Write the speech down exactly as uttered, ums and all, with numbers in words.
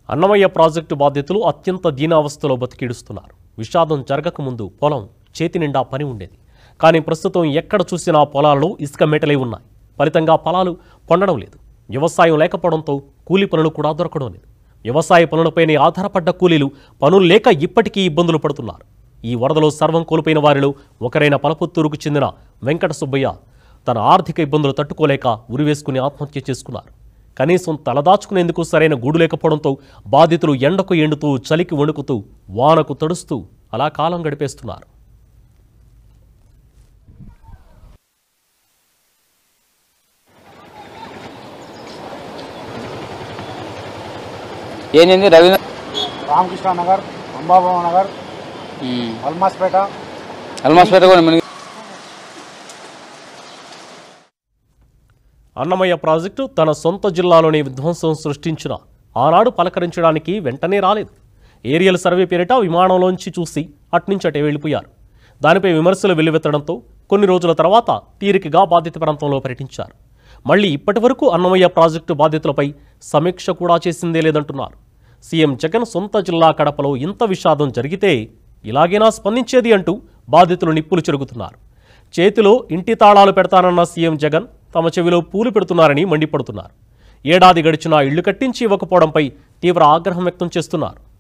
Annamayya project బాధితులు అత్యంత దీనావస్థలో బతికిడుస్తున్నారు. విషాదం జరగకముందు పొలం చేతి నిండా పని ఉండేది. కానీ ప్రస్తుతం ఎక్కడ చూసినా పొలాల్లో ఇసుక మేటలే ఉన్నాయి. ఫలితంగా పొలాలు పండడం లేదు. వ్యవసాయం లేకపోవడంతో కూలీ పనులు కూడా దొరకడం లేదు. వ్యవసాయ పనులపైనే ఆధారపడ్డ కూలీలు పనులు లేక ఇప్పటికీ ఇబ్బందులు పడుతున్నారు. ఈ వరదలో సర్వం కోల్పోయిన వారిలో ఒకరైన పలపుత్తూరుకు చెందిన వెంకట సుబ్బయ్య తన ఆర్థిక ఇబ్బందులు తట్టుకోలేక ఉరివేసుకుని ఆత్మహత్య చేసుకున్నారు. కనీసం తలదాచుకునేందుకు సరైన గూడు లేకపోవడంతో బాధితులు ఎండకు ఎండుతూ చలికి వణుకుతూ వానకు తడుస్తూ అలా కాలం గడిపేస్తున్నారు. ఏంది రవీంద్ర రామకృష్ణ నగర్, అంబాబాబు నగర్, అల్మాస్పేట అల్మాస్పేట కూడా అన్నమయ్య ప్రాజెక్టు తన సొంత జిల్లాలోనే విధ్వంసం సృష్టించిన ఆనాడు పలకరించడానికి వెంటనే రాలేదు. ఏరియల్ సర్వే పేరిట విమానంలోంచి చూసి అట్నుంచి అటే వెళ్ళిపోయారు. దానిపై విమర్శలు వెల్లువెత్తడంతో కొన్ని రోజుల తర్వాత తీరికగా బాధిత ప్రాంతంలో పర్యటించారు. మళ్లీ ఇప్పటి వరకు అన్నమయ్య ప్రాజెక్టు బాధితులపై సమీక్ష కూడా చేసిందే లేదంటున్నారు. సీఎం జగన్ సొంత జిల్లా కడపలో ఇంత విషాదం జరిగితే ఇలాగైనా స్పందించేది అంటూ బాధితులు నిప్పులు చెరుగుతున్నారు. చేతిలో ఇంటి తాళాలు పెడతానన్న సీఎం జగన్ తమ చెవిలో పూలు పెడుతున్నారని మండిపడుతున్నారు. ఏడాది గడిచినా ఇళ్లు కట్టించి ఇవ్వకపోవడంపై తీవ్ర ఆగ్రహం వ్యక్తం చేస్తున్నారు.